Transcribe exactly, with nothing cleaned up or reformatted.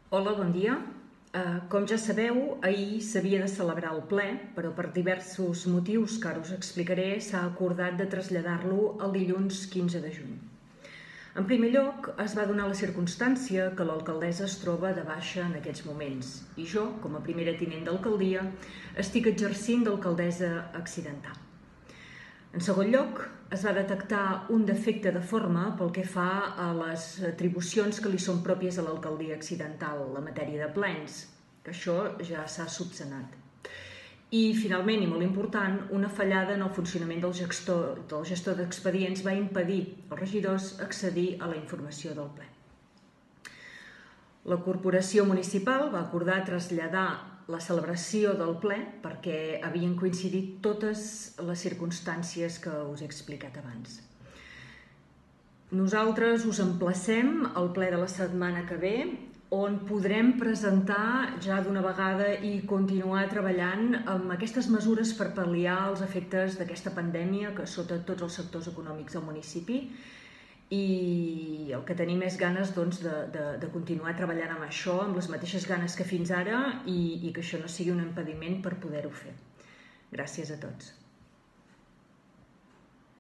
Hola, bon dia. Eh, com ja sabeu, ahir s'havia de celebrar el ple, però per diversos motius que ara us explicaré s'ha acordat de traslladar-lo el dilluns quinze de juny. En primer lloc, es va donar la circumstància que l'alcaldessa es troba de baixa en aquests moments i jo, com a primera tinent d'alcaldia, estic exercint d'alcaldessa accidental. En segon lloc, es va detectar un defecte de forma pel que fa a les atribucions que li són pròpies a l'alcaldia accidental, la matèria de plens, que això ja s'ha subsanat. I, finalment, i molt important, una fallada en el funcionament del gestor, del gestor d'expedients va impedir als regidors accedir a la informació del ple. La corporació municipal va acordar traslladar la celebració del ple perquè havien coincidit totes les circumstàncies que us he explicat abans. Nosaltres us emplacem al ple de la setmana que ve, on podrem presentar ja d'una vegada i continuar treballant amb aquestes mesures per pal·liar els efectes d'aquesta pandèmia que sota tots els sectors econòmics del municipi, i el que tenim és ganes doncs, de, de, de continuar treballant amb això, amb les mateixes ganes que fins ara, i, i que això no sigui un impediment per poder-ho fer. Gràcies a tots.